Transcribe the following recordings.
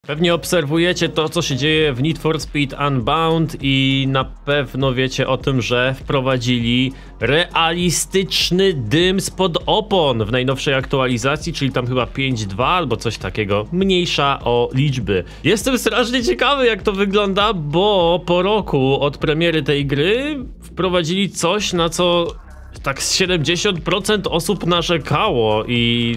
Pewnie obserwujecie to, co się dzieje w Need for Speed Unbound i na pewno wiecie o tym, że wprowadzili realistyczny dym spod opon w najnowszej aktualizacji, czyli tam chyba 5.2 albo coś takiego, mniejsza o liczby. Jestem strasznie ciekawy, jak to wygląda, bo po roku od premiery tej gry wprowadzili coś, na co tak z 70% osób narzekało i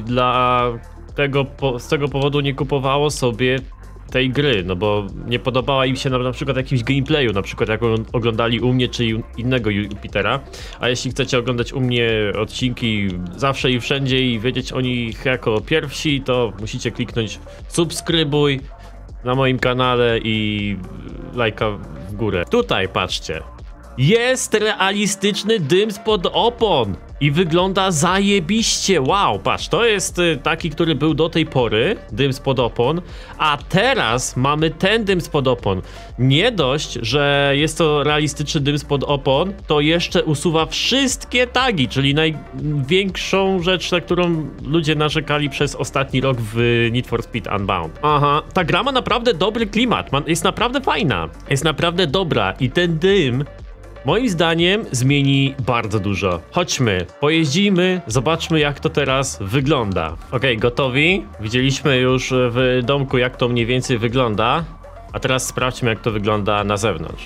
z tego powodu nie kupowało sobie tej gry, no bo nie podobała im się na przykład jakimś gameplayu, na przykład jak oglądali u mnie czy innego Jupitera, a jeśli chcecie oglądać u mnie odcinki zawsze i wszędzie i wiedzieć o nich jako pierwsi, to musicie kliknąć subskrybuj na moim kanale i lajka w górę. Tutaj patrzcie, jest realistyczny dym spod opon i wygląda zajebiście. Wow, patrz, to jest taki, który był do tej pory, dym spod opon, a teraz mamy ten dym spod opon. Nie dość, że jest to realistyczny dym spod opon, to jeszcze usuwa wszystkie tagi, czyli największą rzecz, na którą ludzie narzekali przez ostatni rok w Need for Speed Unbound. Aha, ta gra ma naprawdę dobry klimat, jest naprawdę fajna, jest naprawdę dobra i ten dym moim zdaniem zmieni bardzo dużo. Chodźmy, pojeździmy, zobaczmy, jak to teraz wygląda. Okej, gotowi? Widzieliśmy już w domku, jak to mniej więcej wygląda. A teraz sprawdźmy, jak to wygląda na zewnątrz.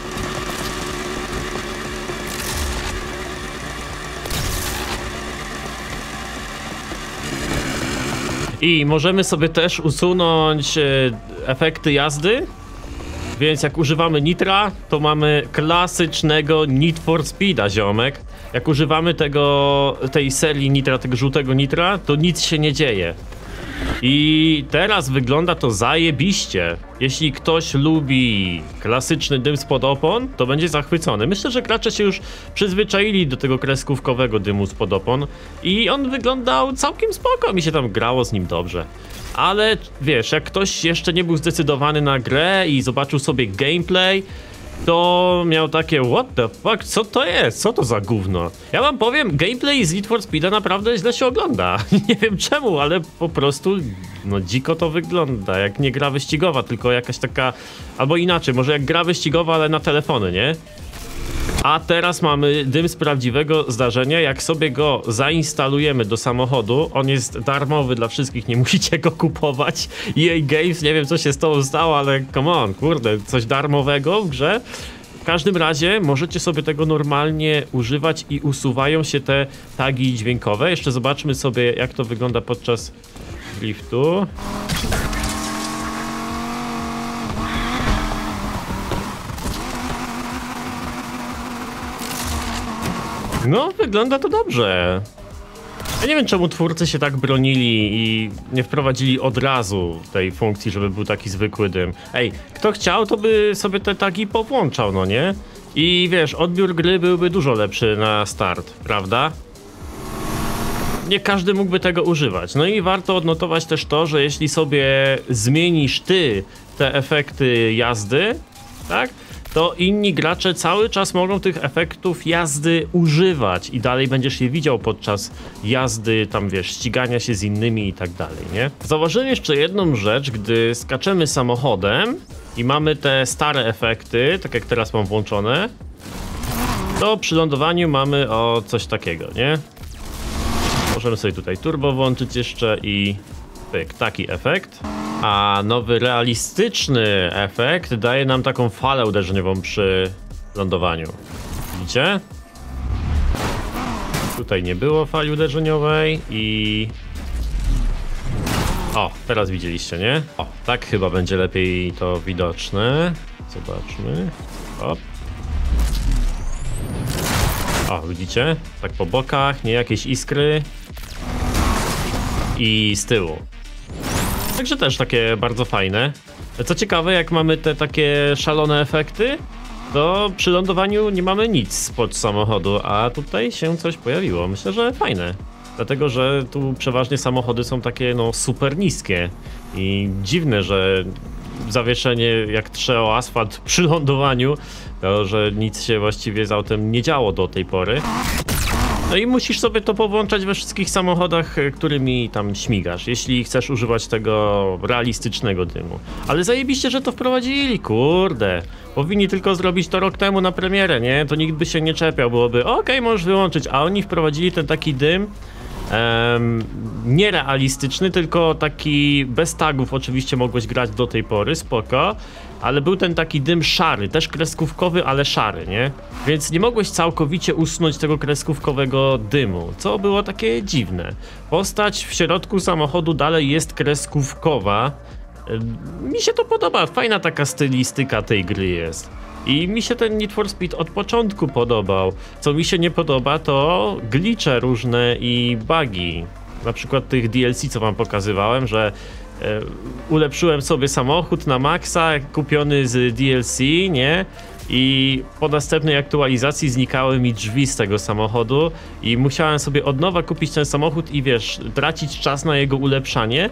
I możemy sobie też usunąć efekty jazdy. Więc jak używamy nitra, to mamy klasycznego Need for Speeda, ziomek. Jak używamy tej serii nitra, tego żółtego nitra, to nic się nie dzieje. I teraz wygląda to zajebiście. Jeśli ktoś lubi klasyczny dym spod opon, to będzie zachwycony. Myślę, że gracze się już przyzwyczaili do tego kreskówkowego dymu spod opon i on wyglądał całkiem spoko, mi się tam grało z nim dobrze. Ale wiesz, jak ktoś jeszcze nie był zdecydowany na grę i zobaczył sobie gameplay, to miał takie what the fuck, co to jest? Co to za gówno? Ja wam powiem, gameplay z Need for Speeda naprawdę źle się ogląda. Nie wiem czemu, ale po prostu no dziko to wygląda, jak nie gra wyścigowa, tylko jakaś taka, albo inaczej, może jak gra wyścigowa, ale na telefony, nie? A teraz mamy dym z prawdziwego zdarzenia. Jak sobie go zainstalujemy do samochodu, on jest darmowy dla wszystkich, nie musicie go kupować. EA Games, nie wiem co się z tobą stało, ale come on, kurde, coś darmowego w grze. W każdym razie możecie sobie tego normalnie używać i usuwają się te tagi dźwiękowe. Jeszcze zobaczmy sobie, jak to wygląda podczas driftu. No, wygląda to dobrze. Ja nie wiem, czemu twórcy się tak bronili i nie wprowadzili od razu tej funkcji, żeby był taki zwykły dym. Ej, kto chciał, to by sobie te tagi powłączał, no nie? I wiesz, odbiór gry byłby dużo lepszy na start, prawda? Nie każdy mógłby tego używać. No i warto odnotować też to, że jeśli sobie zmienisz ty te efekty jazdy, tak? To inni gracze cały czas mogą tych efektów jazdy używać i dalej będziesz je widział podczas jazdy, tam wiesz, ścigania się z innymi i tak dalej, nie? Zauważyłem jeszcze jedną rzecz, gdy skaczemy samochodem i mamy te stare efekty, tak jak teraz mam włączone, to przy lądowaniu mamy coś takiego, nie? Możemy sobie tutaj turbo włączyć jeszcze i pyk, taki efekt. A nowy realistyczny efekt daje nam taką falę uderzeniową przy lądowaniu. Widzicie? Tutaj nie było fali uderzeniowej i... O, teraz widzieliście, nie? O, tak chyba będzie lepiej to widoczne. Zobaczmy. Hop. O, widzicie? Tak po bokach, nie jakieś iskry. I z tyłu. Także też takie bardzo fajne. Co ciekawe, jak mamy te takie szalone efekty, to przy lądowaniu nie mamy nic spod samochodu, a tutaj się coś pojawiło. Myślę, że fajne. Dlatego, że tu przeważnie samochody są takie no super niskie i dziwne, że zawieszenie jak trze o asfalt przy lądowaniu, to że nic się właściwie z autem nie działo do tej pory. No i musisz sobie to powłączać we wszystkich samochodach, którymi tam śmigasz, jeśli chcesz używać tego realistycznego dymu. Ale zajebiście, że to wprowadzili, kurde. Powinni tylko zrobić to rok temu na premierę, nie? To nikt by się nie czepiał, byłoby okej, możesz wyłączyć, a oni wprowadzili ten taki dym nierealistyczny, tylko taki bez tagów oczywiście mogłeś grać do tej pory, spoko, ale był ten taki dym szary, też kreskówkowy, ale szary, nie? Więc nie mogłeś całkowicie usunąć tego kreskówkowego dymu, co było takie dziwne. Postać w środku samochodu dalej jest kreskówkowa. Mi się to podoba, fajna taka stylistyka tej gry jest. I mi się ten Need for Speed od początku podobał. Co mi się nie podoba, to glitche różne i bugi. Na przykład tych DLC, co wam pokazywałem, że ulepszyłem sobie samochód na maksa, kupiony z DLC, nie? I po następnej aktualizacji znikały mi drzwi z tego samochodu i musiałem sobie od nowa kupić ten samochód i wiesz, tracić czas na jego ulepszanie,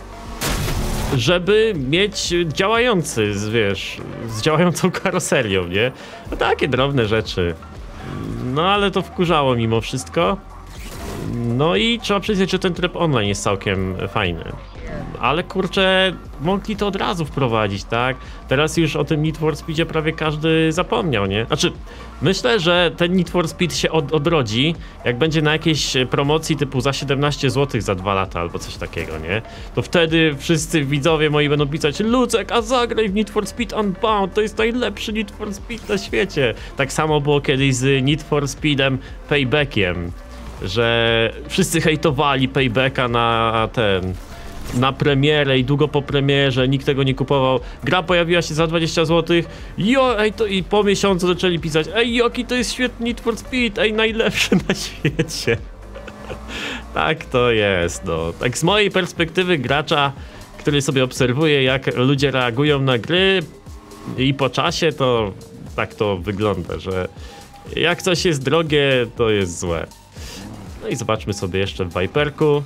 żeby mieć działający, wiesz, z działającą karoserią, nie? No takie drobne rzeczy. No ale to wkurzało mimo wszystko. No i trzeba przyznać, że ten tryb online jest całkiem fajny. Ale kurczę, mogli to od razu wprowadzić, tak? Teraz już o tym Need for Speedzie prawie każdy zapomniał, nie? Znaczy, myślę, że ten Need for Speed się odrodzi, jak będzie na jakiejś promocji typu za 17 zł za 2 lata albo coś takiego, nie? To wtedy wszyscy widzowie moi będą pisać: Lucek, a zagraj w Need for Speed Unbound, to jest najlepszy Need for Speed na świecie. Tak samo było kiedyś z Need for Speedem Paybackiem, że wszyscy hejtowali Paybacka na premierę i długo po premierze, nikt tego nie kupował. Gra pojawiła się za 20 zł. I po miesiącu zaczęli pisać: ej, jaki to jest świetny Need for Speed, ej, najlepszy na świecie. Tak to jest, no. Tak z mojej perspektywy gracza, który sobie obserwuje, jak ludzie reagują na gry i po czasie, to tak to wygląda, że jak coś jest drogie, to jest złe. No i zobaczmy sobie jeszcze w Viperku.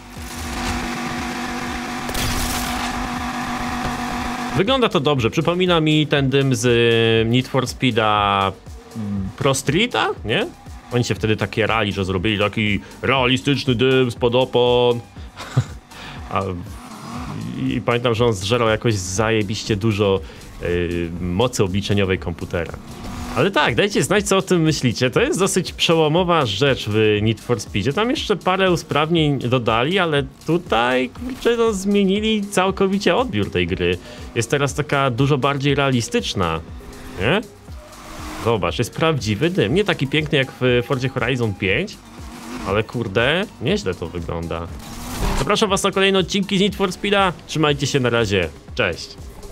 Wygląda to dobrze, przypomina mi ten dym z Need for Speeda Pro Streeta, nie? Oni się wtedy tak jarali, że zrobili taki realistyczny dym spod opon. I pamiętam, że on zżerał jakoś zajebiście dużo mocy obliczeniowej komputera. Ale tak, dajcie znać, co o tym myślicie. To jest dosyć przełomowa rzecz w Need for Speedzie. Tam jeszcze parę usprawnień dodali, ale tutaj, kurczę, no, zmienili całkowicie odbiór tej gry. Jest teraz taka dużo bardziej realistyczna, nie? Zobacz, jest prawdziwy dym. Nie taki piękny jak w Forzie Horizon 5, ale kurde, nieźle to wygląda. Zapraszam was na kolejne odcinki z Need for Speeda. Trzymajcie się, na razie. Cześć.